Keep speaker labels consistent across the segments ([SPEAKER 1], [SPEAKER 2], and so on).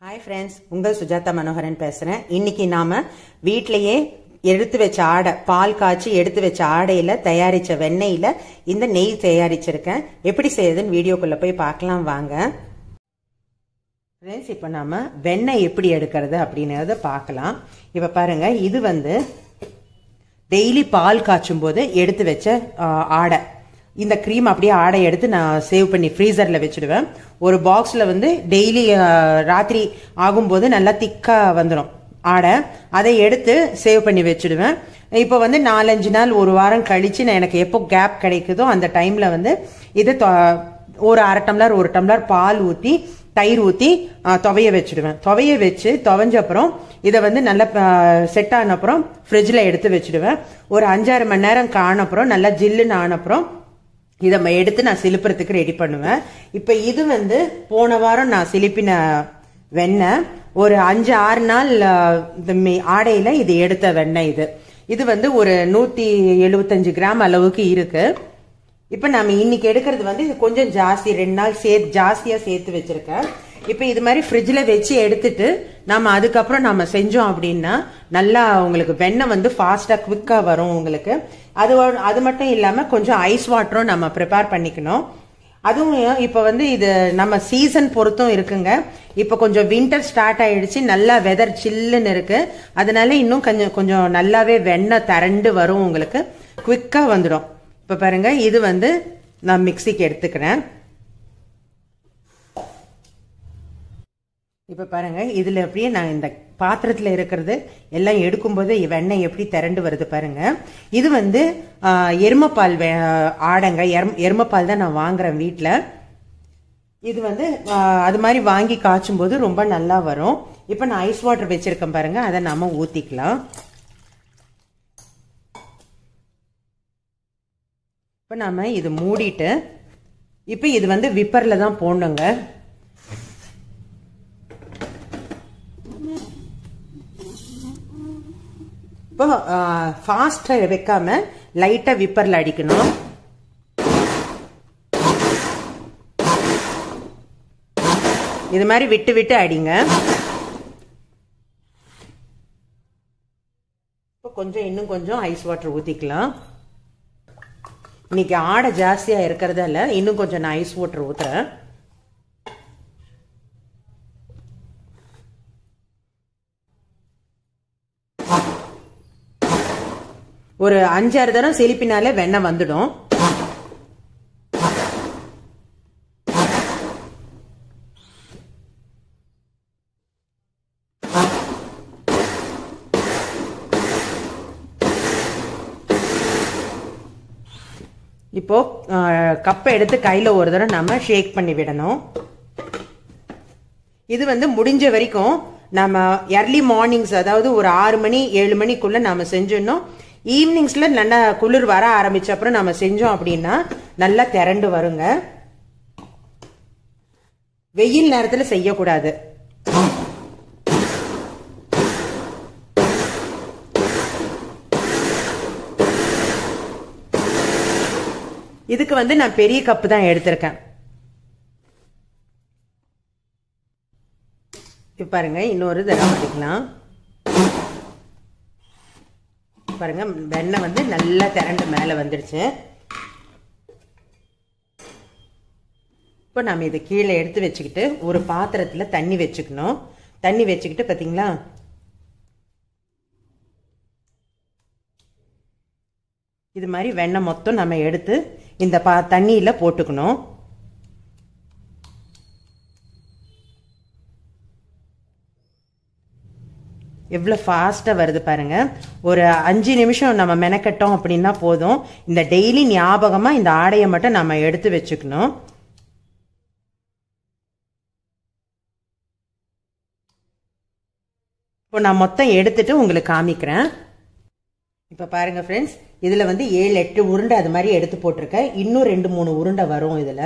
[SPEAKER 1] Hi friends उंगल Sujata Manoharan பேசுறேன். இன்னைக்கு நாம வீட்லயே எடுத்து வச்ச ஆடை பால் காய்ச்சி எடுத்து வச்ச ஆடையில தயாரிச்ச வெண்ணெயில இந்த நெய் தயாரிச்சிருக்கேன். எப்படி செய்யறதுன்னு வீடியோக்குள்ள போய் பார்க்கலாம் வாங்க. फ्रेंड्स இப்போ நாம வெண்ணெய் எப்படி எடுக்கிறது அப்படிங்கறத பார்க்கலாம். இப்ப பாருங்க, இது டெய்லி பால் காய்ச்சும் போது எடுத்து வச்ச ஆடை. இந்த க்ரீம் அப்படியே ஆடை எடுத்து நான் சேவ் பண்ணி ஃப்ரீசர்ல வச்சிடுவேன். ஒரு பாக்ஸ்ல டெய்லி ராத்திரி ஆகும்போது நல்லா திக்கா வந்துடும் ஆடை. அதை எடுத்து சேவ் பண்ணி வச்சிடுவேன். இப்போ 4-5 நாள் ஒரு வாரம் கழிச்சு நான் எனக்கு எப்போ கேப் கிடைக்குதோ அந்த டைம்ல இது ஒரு அரை டம்ளர் 1 டம்ளர் பால் ஊற்றி தயிர் ஊற்றி துவைய வச்சிடுவேன். துவைய வச்சு துவைஞ்ச அப்புறம் இதை நல்லா செட் ஆன அப்புறம் ஃப்ரிட்ஜில் எடுத்து வச்சிடுவேன். ஒரு 5-6 மணி நேரம் காண அப்புறம் நல்லா ஜில்லுன்னு ஆன அப்புறம் இதை எடுத்து நான் சிலுப்புறதுக்கு ரெடி பண்ணுவேன். இப்போ இது போன வாரம் நான் சிலிப்பின வெண்ணெய். ஒரு 5-6 நாள் ஆடையில இது எடுத்த வெண்ணெய். இது ஒரு 175 கிராம் அளவுக்கு இருக்கு. இப்ப நாம இன்னைக்கு எடுக்கிறது இது கொஞ்சம் ஜாஸ்தி, 2 நாள் ஜாஸ்தியா சேர்த்து வச்சிருக்கேன். இப்ப இது மாதிரி ஃப்ரிட்ஜ்ல வச்சு எடுத்துட்டு நாம அதுக்கப்புறம் நாம செஞ்சோம் அப்படின்னா நல்லா உங்களுக்கு வெண்ணெய் ஃபாஸ்டா குவிக்கா வரும் உங்களுக்கு. அது மட்டும் இல்லாம கொஞ்சம் ஐஸ் வாட்டரும் நம்ம ப்ரிப்பேர் பண்ணிக்கணும். அதுவும் இப்ப இது நம்ம சீசன் பொறுத்தும் இருக்குங்க. இப்ப கொஞ்சம் வின்டர் ஸ்டார்ட் ஆயிடுச்சு, நல்லா வெதர் சில்லுன்னு இருக்கு. அதனால இன்னும் கொஞ்சம் நல்லாவே வெண்ணெய் திரண்டு வரும், உங்களுக்கு குவிக்கா வந்துடும். இப்ப பாருங்க, இது நான் மிக்சிக்கு எடுத்துக்கிறேன். இப்ப பாருங்க, இதுல அப்படியே நான் இந்த பாத்திரத்துல இருக்கிறது எல்லாம் எடுக்கும்போது வெண்ணெய் எப்படி திரண்டு வருது பாருங்க. இது எருமைப்பால் ஆடைங்க. எருமைப்பால் தான் நான் வாங்குறேன் வீட்டுல. இது அது மாதிரி வாங்கி காய்ச்சும் போது ரொம்ப நல்லா வரும். இப்ப நான் ஐஸ் வாட்டர் வச்சிருக்கேன் பாருங்க, அதை நாம ஊத்திக்கலாம். இப்ப நாம இது மூடிட்டு இப்ப இது விப்பர்ல தான் போடணுங்க. இப்போ ஃபாஸ்டா வைக்காம லைட்டா விப்பர்ல அடிக்கணும். இது மாதிரி விட்டு விட்டு அடிங்க. இப்போ இன்னும் கொஞ்சம் ஐஸ் வாட்டர் ஊத்திக்கலாம். இன்னைக்கு ஆடை ஜாஸ்தியா இருக்கிறதால இன்னும் கொஞ்சம் நான் ஐஸ் வாட்டர் ஊத்துறேன். ஒரு 5-6 தரம் செலிப்பினாலே வெண்ணெய் வந்துடும். இப்போ கப்பை எடுத்து கையில ஒரு தடவை நம்ம ஷேக் பண்ணி விடணும். இது முடிஞ்ச வரைக்கும் நம்ம எர்லி மார்னிங்ஸ், அதாவது ஒரு 6 மணி 7 மணிக்குள்ள நாம செஞ்சிடணும். ஈவினிங்ஸ்ல நல்லா குளிர் வர ஆரம்பிச்ச அப்புறம் நம்ம செஞ்சோம் அப்படின்னா நல்லா திரண்டு வருங்க. வெயில் நேரத்துல செய்யக்கூடாது. இதுக்கு நான் பெரிய கப்பு தான் எடுத்திருக்கேன். இப்ப பாருங்க, இன்னொரு தடவை பண்ணிக்கலாம். பாருங்க, வெண்ணெய் நல்லா திரண்டு மேல வந்துடுச்சு. இப்ப நாம இதை கீழே எடுத்து வச்சுக்கிட்டு ஒரு பாத்திரத்துல தண்ணி வச்சுக்கணும். தண்ணி வச்சுக்கிட்டு பாத்தீங்களா, இது மாதிரி வெண்ணெய் மொத்தம் நம்ம எடுத்து இந்த தண்ணியில போட்டுக்கணும். எவ்வளவு ஃபாஸ்டா வருது பாருங்க. ஒரு 5 நிமிஷம் நம்ம மெனக்கட்டோம் அப்படின்னா போதும். இந்த டெய்லி ஞாபகமா இந்த ஆடையை மட்டும் நம்ம எடுத்து வச்சுக்கணும். இப்போ நான் மொத்தம் எடுத்துட்டு உங்களுக்கு காமிக்கிறேன். இப்ப பாருங்க ஃப்ரெண்ட்ஸ், இதுல 7-8 உருண்டை அது மாதிரி எடுத்து போட்டிருக்கேன். இன்னும் 2-3 உருண்டை வரும். இதுல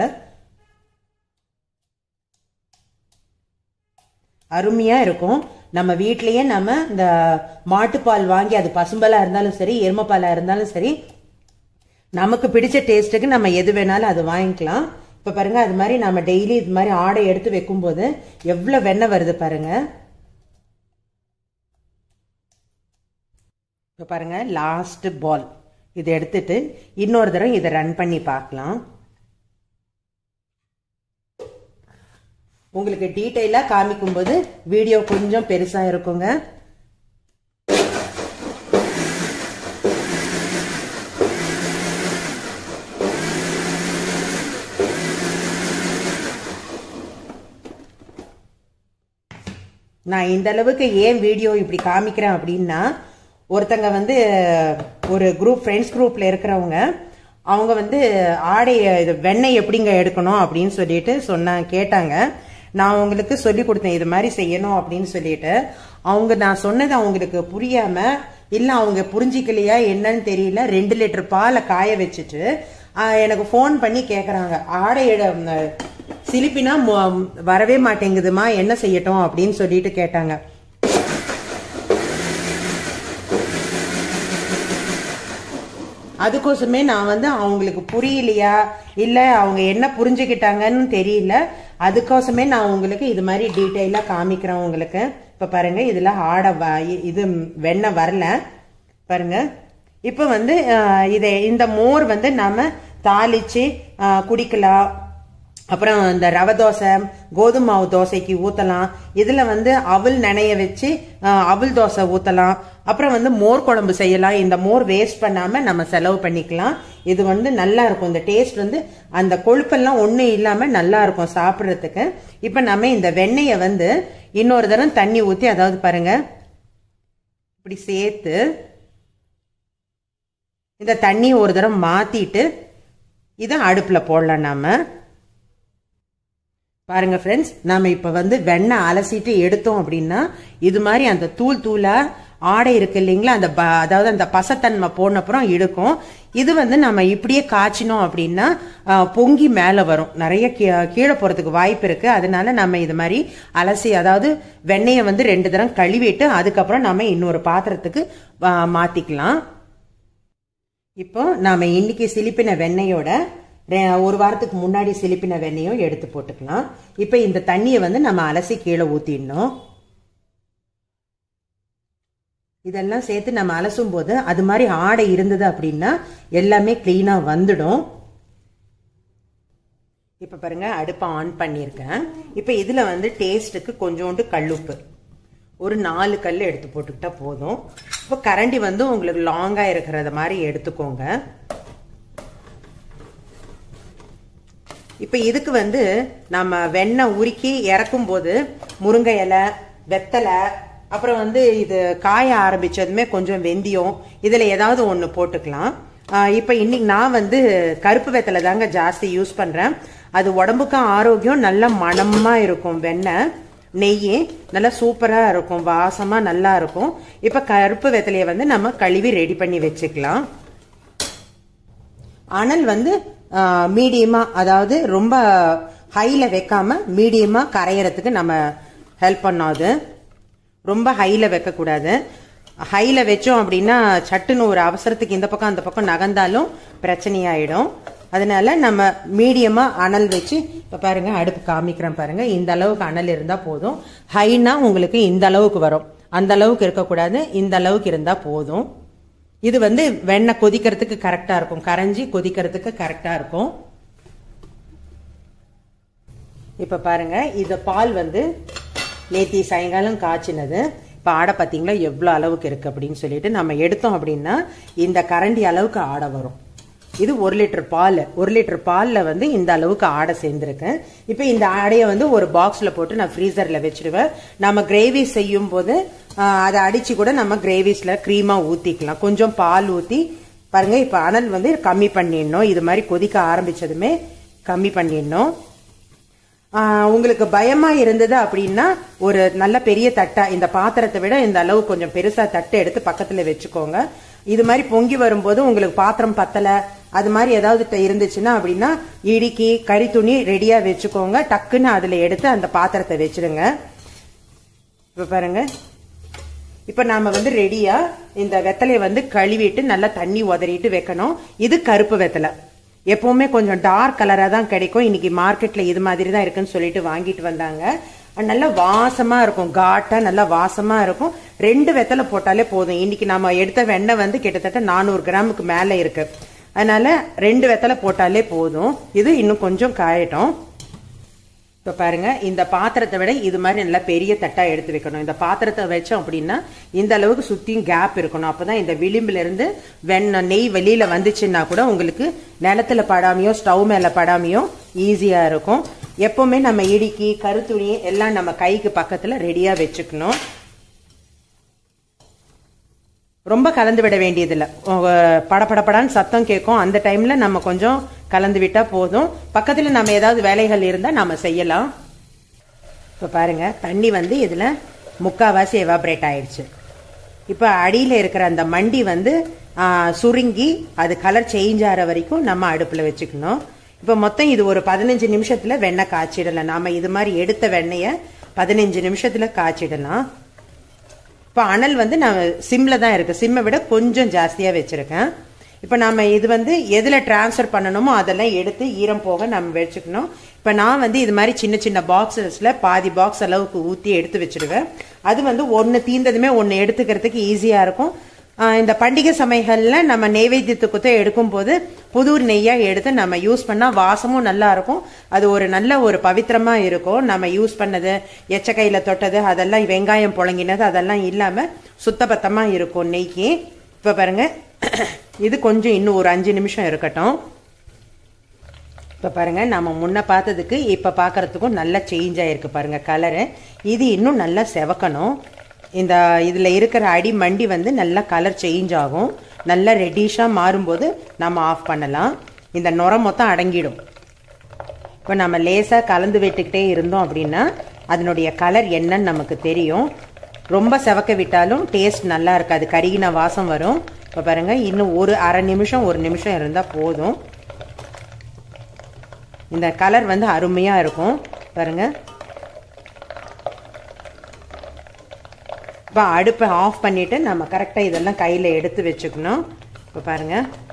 [SPEAKER 1] அருமையா இருக்கும். நம்ம வீட்லயே நம்ம இந்த மாட்டுப்பால் வாங்கி, அது பசும்பாலா இருந்தாலும் சரி எருமைப்பாலா இருந்தாலும் சரி, நமக்கு பிடிச்ச டேஸ்ட்டுக்கு நம்ம எது வேணாலும் அது வாங்கிக்கலாம். இப்ப பாருங்க அது மாதிரி நாம டெய்லி இது மாதிரி ஆடை எடுத்து வைக்கும் போது எவ்வளவு வெண்ணெய் வருது பாருங்க. இப்ப பாருங்க லாஸ்ட் பால் இதை எடுத்துட்டு இன்னொரு தடவை இதை ரன் பண்ணி பார்க்கலாம். உங்களுக்கு டீட்டெயிலா காமிக்கும் போது வீடியோ கொஞ்சம் பெருசா இருக்குங்க. நான் இந்த அளவுக்கு ஏன் வீடியோ இப்படி காமிக்கிறேன் அப்படின்னா, ஒருத்தங்க வந்து ஒரு குரூப் ஃப்ரெண்ட்ஸ் குரூப்ல இருக்கிறவங்க அவங்க வந்து ஆடைய வெண்ணெய் எப்படிங்க எடுக்கணும் அப்படின்னு சொல்லிட்டு கேட்டாங்க. நான் உங்களுக்கு சொல்லி கொடுத்தேன் இது மாதிரி செய்யணும் அப்படின்னு சொல்லிட்டு. நான் சொன்னது அவங்களுக்கு புரியாம இல்ல அவங்க புரிஞ்சிக்கலையா என்னன்னு தெரியல, 2 லிட்டர் பாலை காய வச்சுட்டு எனக்கு போன் பண்ணி கேக்குறாங்க, ஆடையோட சிலிப்பினா வரவே மாட்டேங்குதுமா என்ன செய்யட்டும் அப்படின்னு சொல்லிட்டு கேட்டாங்க. அதுக்கோசமே நான் வந்து அவங்களுக்கு புரியலையா இல்ல அவங்க என்ன புரிஞ்சுக்கிட்டாங்கன்னு தெரியல, அதுக்கோசமே நான் உங்களுக்கு இது மாதிரி டீட்டெயிலா காமிக்கிறேன் உங்களுக்கு. இப்ப பாருங்க இதுல இது வெண்ணெய் வரல பாருங்க. இப்ப வந்து இந்த மோர் வந்து நாம தாளிச்சு குடிக்கலாம். அப்புறம் இந்த ரவை தோசை கோதுமை மாவு தோசைக்கு ஊத்தலாம். இதுல வந்து அவல் நனைய வச்சு அவல் தோசை ஊத்தலாம். அப்புறம் வந்து மோர் குழம்பு செய்யலாம். இந்த மோர் வேஸ்ட் பண்ணாம நம்ம செலவு பண்ணிக்கலாம். இது வந்து நல்லா இருக்கும். இந்த டேஸ்ட் வந்து அந்த கொழுப்பெல்லாம் ஒண்ணும் இல்லாம நல்லா இருக்கும் சாப்பிடறதுக்கு. இப்ப நம்ம இந்த வெண்ணெய வந்து இன்னொரு தரம் தண்ணி ஊத்தி, அதாவது பாருங்க இப்படி சேர்த்து இந்த தண்ணி ஒரு தரம் மாத்திட்டு இதை அடுப்புல போடலாம். நாம பாருங்க ஃப்ரெண்ட்ஸ், நாம இப்ப வந்து வெண்ணெய் அலசிட்டு எடுத்தோம் அப்படின்னா இது மாதிரி அந்த தூளா ஆடை இருக்கு இல்லைங்களா, அதாவது அந்த பசத்தன்மை போன அப்புறம் எடுக்கும். இது வந்து நம்ம இப்படியே காய்ச்சினோம் அப்படின்னா பொங்கி மேல வரும், நிறைய கீழே போறதுக்கு வாய்ப்பு இருக்கு. அதனால நம்ம இது மாதிரி அலசி, அதாவது வெண்ணெயை வந்து 2 தரம் கழுவிட்டு அதுக்கப்புறம் நம்ம இன்னொரு பாத்திரத்துக்கு மாத்திக்கலாம். இப்போ நாம இன்னைக்கு சிலிப்பின வெண்ணெயோட ஒரு வாரத்துக்கு முன்னாடி சிலிப்பின வெண்ணெயும் எடுத்து போட்டுக்கலாம். இப்ப இந்த தண்ணியை வந்து நம்ம அலசி கீழே ஊத்திடணும். இதெல்லாம் சேர்த்து நம்ம அலசும் போது அது மாதிரி ஆடை இருந்தது அப்படின்னா எல்லாமே கிளீனா வந்துடும். இப்ப பாருங்க அடுப்பை ஆன் பண்ணிருக்கேன். இப்ப இதுல வந்து டேஸ்டுக்கு கொஞ்சோண்டு கல்லுப்பு ஒரு 4 கல் எடுத்து போட்டுக்கிட்டா போதும். இப்ப கரண்டி வந்து உங்களுக்கு லாங்கா இருக்கிறத மாதிரி எடுத்துக்கோங்க. இப்ப இதுக்கு வந்து நம்ம வெண்ணெய் உருக்கி இறக்கும் போது முருங்கை இலை, வெத்தலை, அப்புறம் வந்து இது காய ஆரம்பிச்சதுமே கொஞ்சம் வெந்தயம், இதுல ஏதாவது ஒண்ணு போட்டுக்கலாம். இப்ப இன்னைக்கு நான் வந்து கருப்பு வெத்தலை தாங்க ஜாஸ்தி யூஸ் பண்றேன். அது உடம்புக்கும் ஆரோக்கியம், நல்ல மணமா இருக்கும். வெண்ணெய் நெய் நல்லா சூப்பரா இருக்கும், வாசமா நல்லா இருக்கும். இப்ப கருப்பு வெத்தலையை வந்து நம்ம கழுவி ரெடி பண்ணி வச்சுக்கலாம். அனல் வந்து மீடியமா, அதாவது ரொம்ப ஹைல வைக்காம மீடியமா கரையறதுக்கு நம்ம ஹெல்ப் பண்ணாது. ரொம்ப ஹைல வைக்க கூடாது. ஹைல வச்சோம் அப்படின்னா சட்டுன்னு ஒரு அவசரத்துக்கு இந்த பக்கம் அந்த பக்கம் நகர்ந்தாலும் பிரச்சனையாயிடும். அதனால நம்ம மீடியமா அனல் வச்சு, இப்ப பாருங்க அடுப்பு காமிக்கிறேன் பாருங்க, இந்த அளவுக்கு அனல் இருந்தா போதும். ஹைனா உங்களுக்கு இந்த அளவுக்கு வரும், அந்த அளவுக்கு இருக்கக்கூடாது, இந்த அளவுக்கு இருந்தா போதும். இது வந்து வெண்ணெய் கொதிக்கிறதுக்கு கரெக்டா இருக்கும், கரைஞ்சி கொதிக்கிறதுக்கு கரெக்டா இருக்கும். இப்ப பாருங்க இது பால் வந்து நேத்தி சாயங்காலம் காய்ச்சினது. இப்ப ஆடை பாத்தீங்களா எவ்வளவு அளவுக்கு இருக்கு அப்படின்னு சொல்லிட்டு நம்ம எடுத்தோம் அப்படின்னா இந்த கரண்டி அளவுக்கு ஆடை வரும். இது 1 லிட்டர் பால். 1 லிட்டர் பால்ல வந்து இந்த அளவுக்கு ஆடை சேர்ந்திருக்கேன். இப்ப இந்த ஆடையை வந்து ஒரு பாக்ஸ்ல போட்டு நான் ஃப்ரீசர்ல வச்சிடுவேன். நம்ம கிரேவி செய்யும் போது அதை அடிச்சு கூட நம்ம கிரேவிஸ்ல கிரீமா ஊத்திக்கலாம். கொஞ்சம் பால் ஊத்தி பாருங்க. இப்ப அனல் வந்து கம்மி பண்ணிடணும். இது மாதிரி கொதிக்க ஆரம்பிச்சதுமே கம்மி பண்ணிடணும். உங்களுக்கு பயமா இருந்தது அப்படின்னா ஒரு நல்ல பெரிய தட்டா, இந்த பாத்திரத்தை விட இந்த அளவு கொஞ்சம் பெருசா தட்டை எடுத்து பக்கத்துல வச்சுக்கோங்க. இது மாதிரி பொங்கி வரும்போது உங்களுக்கு பாத்திரம் பத்தல அது மாதிரி ஏதாவது இருந்துச்சுன்னா அப்படின்னா இடுக்கி கறி துணி ரெடியா வச்சுக்கோங்க. டக்குன்னு அதுல எடுத்து அந்த பாத்திரத்தை வச்சிடுங்க. இப்ப பாருங்க, இப்ப நாம வந்து ரெடியா இந்த வெத்தலையை வந்து கழுவிட்டு நல்லா தண்ணி உதறிட்டு வைக்கணும். இது கருப்பு வெத்தலை. எப்பவுமே கொஞ்சம் டார்க் கலரா தான் கிடைக்கும். இன்னைக்கு மார்க்கெட்ல இது மாதிரி தான் இருக்குன்னு சொல்லிட்டு வாங்கிட்டு வந்தாங்க. நல்லா வாசமா இருக்கும், காட்டா நல்லா வாசமா இருக்கும். 2 வெத்தலை போட்டாலே போதும். இன்னைக்கு நம்ம எடுத்த வெண்ணெய் வந்து கிட்டத்தட்ட 400 கிராமுக்கு மேல இருக்கு. அதனால 2 வெத்தலை போட்டாலே போதும். இது இன்னும் கொஞ்சம் காயட்டும். இப்போ பாருங்க, இந்த பாத்திரத்தை விட இது மாதிரி நல்லா பெரிய தட்டா எடுத்து வைக்கணும். இந்த பாத்திரத்தை வச்சோம் அப்படின்னா இந்த அளவுக்கு சுத்தியும் கேப் இருக்கணும். அப்பதான் இந்த விளிம்புல இருந்து நெய் வெளியில வந்துச்சுன்னா கூட உங்களுக்கு நிலத்துல படாமையோ ஸ்டவ் மேல படாமையோ ஈஸியா இருக்கும். எப்பவுமே நம்ம இடுக்கி கருத்துணி எல்லாம் நம்ம கைக்கு பக்கத்துல ரெடியா வச்சுக்கணும். ரொம்ப கலந்து விட வேண்டியதில்லை. படப்படப்படான்னு சத்தம் கேட்கும். அந்த டைம்ல நம்ம கொஞ்சம் கலந்து விட்டா போதும். பக்கத்துல நம்ம ஏதாவது வேலைகள் இருந்தா நாம செய்யலாம். இப்ப பாருங்க, தண்ணி வந்து இதுல முக்காவாசி எவாபரேட் ஆயிடுச்சு. இப்ப அடியில இருக்கிற அந்த மண்டி வந்து சுருங்கி அது கலர் சேஞ்ச் ஆகிற வரைக்கும் நம்ம அடுப்புல வச்சுக்கணும். இப்ப மொத்தம் இது ஒரு 15 நிமிஷத்துல வெண்ணெய் காய்ச்சிடலாம். நாம இது மாதிரி எடுத்த வெண்ணெய 15 நிமிஷத்துல காய்ச்சிடலாம். இப்ப அனல் வந்து நான் சிம்ல தான் இருக்கு. சிம்மை விட கொஞ்சம் ஜாஸ்தியா வச்சிருக்கேன். இப்ப நாம இது வந்து எதுல டிரான்ஸ்ஃபர் பண்ணணுமோ அதெல்லாம் எடுத்து ஈரம் போக நம்ம வச்சுக்கணும். இப்ப நான் வந்து இது மாதிரி சின்ன சின்ன பாக்ஸஸ்ல பாதி பாக்ஸ் அளவுக்கு ஊத்தி எடுத்து வச்சிடுவேன். அது வந்து ஒன்னு தீந்ததுமே ஒன்னு எடுத்துக்கிறதுக்கு ஈஸியா இருக்கும். இந்த பண்டிகை சமையல்ல நம்ம நெய்வேத்தியத்துக்கு எடுக்கும் போது புது நெய்யா எடுத்து நம்ம யூஸ் பண்ணா வாசமும் நல்லா இருக்கும். அது ஒரு நல்ல ஒரு பவித்திரமா இருக்கும். நம்ம யூஸ் பண்ணது எச்சக்கையில தொட்டது அதெல்லாம் வெங்காயம் புழங்கினது அதெல்லாம் இல்லாம சுத்தபத்தமா இருக்கும் நெய்க்கு. இப்ப பாருங்க, இது கொஞ்சம் இன்னும் ஒரு 5 நிமிஷம் இருக்கட்டும். இப்ப பாருங்க, நம்ம முன்ன பார்த்ததுக்கு இப்ப பாக்குறதுக்கும் நல்லா சேஞ்ச் ஆயிருக்கு பாருங்க கலரு. இது இன்னும் நல்லா செவக்கணும். இந்த இதுல இருக்கிற அடி மண்டி வந்து நல்லா கலர் சேஞ்ச் ஆகும். நல்லா ரெட்டிஷா மாறும்போது நம்ம ஆஃப் பண்ணலாம். இந்த நுரை மொத்தம் அடங்கிடும். இப்போ நம்ம லேசா கலந்து விட்டுக்கிட்டே இருந்தோம் அப்படின்னா அதனுடைய கலர் என்னன்னு நமக்கு தெரியும். ரொம்ப செவக்க விட்டாலும் டேஸ்ட் நல்லா இருக்காது, கருகின வாசம் வரும். இப்போ பாருங்க, இன்னும் ஒரு அரை நிமிஷம் 1 நிமிஷம் இருந்தா போதும். இந்த கலர் வந்து அருமையா இருக்கும் பாருங்க. இப்போ அடுப்பை ஆஃப் பண்ணிட்டு நம்ம கரெக்டா இதெல்லாம் கையில எடுத்து வச்சுக்கணும். இப்போ பாருங்க,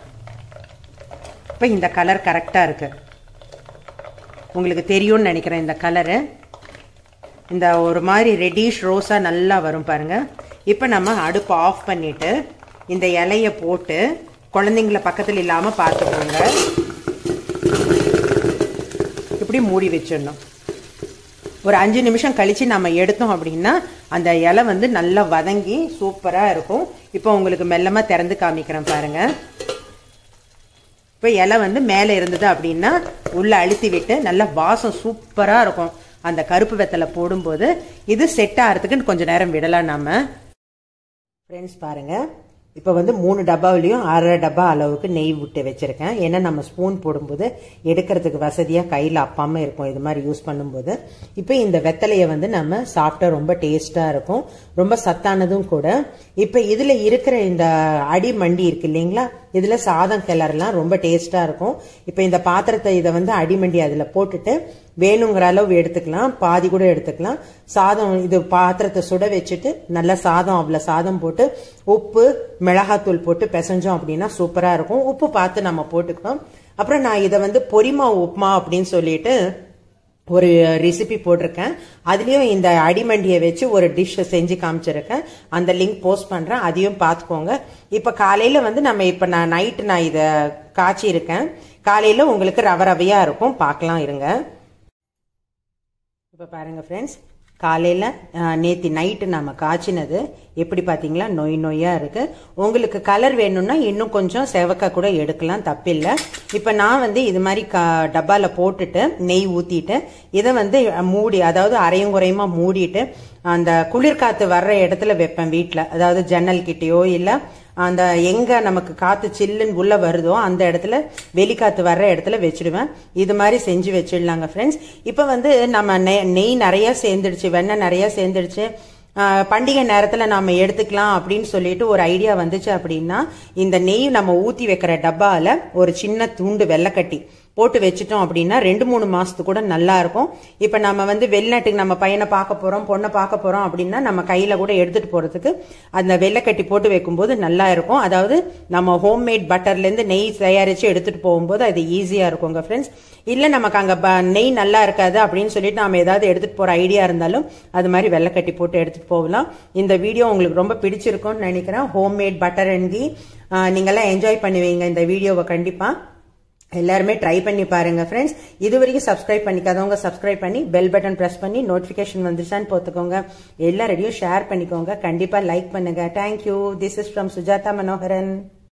[SPEAKER 1] இப்போ இந்த கலர் கரெக்டா இருக்கு. உங்களுக்கு தெரியும்னு நினைக்கிறேன். இந்த கலரு இந்த ஒரு மாதிரி ரெட்டிஷ் ரோஸா நல்லா வரும் பாருங்க. இப்போ நம்ம அடுப்பை ஆஃப் பண்ணிட்டு இந்த இலைய போட்டு குழந்தைங்கள பக்கத்துல இல்லாம பார்த்துக்கோங்க. இப்படி மூடி வச்சிடணும். ஒரு 5 நிமிஷம் கழிச்சு நம்ம எடுத்தோம் அப்படின்னா அந்த இலை வந்து நல்லா வதங்கி சூப்பரா இருக்கும். இப்போ உங்களுக்கு மெல்லமா திறந்து காமிக்கிறேன் பாருங்க. இப்போ இலை வந்து மேலே இருந்தது அப்படின்னா உள்ள அழுத்தி விட்டு நல்லா வாசம் சூப்பரா இருக்கும். அந்த கருப்பு வெத்தலை போடும்போது இது செட் ஆகிறதுக்கு கொஞ்சம் நேரம் விடலாம் நாம. ஃப்ரெண்ட்ஸ் பாருங்க, இப்போ வந்து 3 டப்பாவிலையும் 1/2 டப்பா அளவுக்கு நெய் விட்டு வச்சிருக்கேன். ஏன்னா நம்ம ஸ்பூன் போடும்போது எடுக்கிறதுக்கு வசதியாக கையில் அப்பாம இருக்கும் இது மாதிரி யூஸ் பண்ணும்போது. இப்போ இந்த வெத்தலையை வந்து நம்ம சாப்பிட்டா ரொம்ப டேஸ்டா இருக்கும், ரொம்ப சத்தானதும் கூட. இப்போ இதுல இருக்கிற இந்த அடி மண்டி இருக்கு இல்லைங்களா, இதுல சாதம் கிளறலாம், ரொம்ப டேஸ்டா இருக்கும். இப்போ இந்த பாத்திரத்தை இதை வந்து அடிமண்டி அதுல போட்டுட்டு வேணுங்கிற அளவு எடுத்துக்கலாம், பாதி கூட எடுத்துக்கலாம். சாதம் இது பாத்திரத்தை சுட வச்சுட்டு நல்லா சாதம் அவ்வளவு சாதம் போட்டு உப்பு மிளகாத்தூள் போட்டு பிசைஞ்சோம் அப்படின்னா சூப்பரா இருக்கும். உப்பு பார்த்து நம்ம போட்டுக்கணும். அப்புறம் நான் இதை வந்து பொரிமா உப்புமா அப்படின்னு சொல்லிட்டு ஒரு ரெசிபி போட்டிருக்கேன். அதுலயும் இந்த அடிமண்டியை வச்சு ஒரு டிஷ் செஞ்சு காமிச்சிருக்கேன். அந்த லிங்க் போஸ்ட் பண்றேன், அதையும் பார்த்துக்கோங்க. இப்ப காலையில வந்து நம்ம இப்ப நான் நைட்டு நான் இத காய்ச்சி இருக்கேன். காலையில உங்களுக்கு ரவ ரவையா இருக்கும், பார்க்கலாம் இருங்க. இப்ப பாருங்க ஃப்ரெண்ட்ஸ், காலையில நேத்தி நைட்டு நம்ம காய்ச்சினது எப்படி பாத்தீங்களா, நொய் நொய்யா இருக்கு. உங்களுக்கு கலர் வேணும்னா இன்னும் கொஞ்சம் செவக்க கூட எடுக்கலாம், தப்பில்லை. இப்ப நான் வந்து இது மாதிரி டப்பால போட்டுட்டு நெய் ஊத்திட்டு இதை வந்து மூடி, அதாவது அரையும் குறையுமா மூடிட்டு அந்த குளிர்காத்து வர்ற இடத்துல வைப்பேன் வீட்டுல. அதாவது ஜன்னல் கிட்டயோ இல்ல அந்த எங்க நமக்கு காத்து சில்லுன்னு உள்ள வருதோ அந்த இடத்துல, வெளிக்காத்து வர்ற இடத்துல வச்சிடுவேன். இது மாதிரி செஞ்சு வச்சிடலாங்க ஃப்ரெண்ட்ஸ். இப்ப வந்து நம்ம நெய் நிறைய சேர்ந்துடுச்சு, வெண்ணெய் நிறைய சேர்ந்துடுச்சு, பண்டிகை நேரத்துல நாம எடுத்துக்கலாம் அப்படின்னு சொல்லிட்டு ஒரு ஐடியா வந்துச்சு அப்படின்னா இந்த நெய் நம்ம ஊத்தி வைக்கிற டப்பால ஒரு சின்ன துண்டு வெள்ளைக்கட்டி போட்டு வச்சிட்டோம் அப்படின்னா 2-3 மாசத்துக்கு கூட நல்லா இருக்கும். இப்ப நம்ம வந்து வெளிநாட்டுக்கு நம்ம பையனை பார்க்க போறோம், பொண்ணை பார்க்க போறோம் அப்படின்னா நம்ம கையில கூட எடுத்துட்டு போறதுக்கு அந்த வெள்ளைக்கட்டி போட்டு வைக்கும்போது நல்லா இருக்கும். அதாவது நம்ம ஹோம்மேட் பட்டர்ல இருந்து நெய் தயாரிச்சு எடுத்துட்டு போகும்போது அது ஈஸியா இருக்குங்க ஃப்ரெண்ட்ஸ். இல்ல நமக்கு அங்க நெய் நல்லா இருக்காது அப்படின்னு சொல்லிட்டு நாம ஏதாவது எடுத்துட்டு போற ஐடியா இருந்தாலும் அது மாதிரி வெள்ளைக்கட்டி போட்டு எடுத்துட்டு போகலாம். இந்த வீடியோ உங்களுக்கு ரொம்ப பிடிச்சிருக்கும்னு நினைக்கிறேன். ஹோம்மேட் பட்டர் அண்ட் கீ நீங்கெல்லாம் என்ஜாய் பண்ணுவீங்க இந்த வீடியோவை. கண்டிப்பா எல்லாருமே ட்ரை பண்ணி பாருங்க ஃப்ரெண்ட்ஸ். இது வரைக்கும் சப்ஸ்கிரைப் பண்ணிக்காதவங்க சப்ஸ்கிரைப் பண்ணி பெல் பட்டன் பிரஸ் பண்ணி நோட்டிபிகேஷன் வந்துச்சான்னு பார்த்துக்கோங்க. எல்லாரையும் ஷேர் பண்ணிக்கோங்க. கண்டிப்பா லைக் பண்ணுங்க. Thank you. This is from Sujatha Manoharan.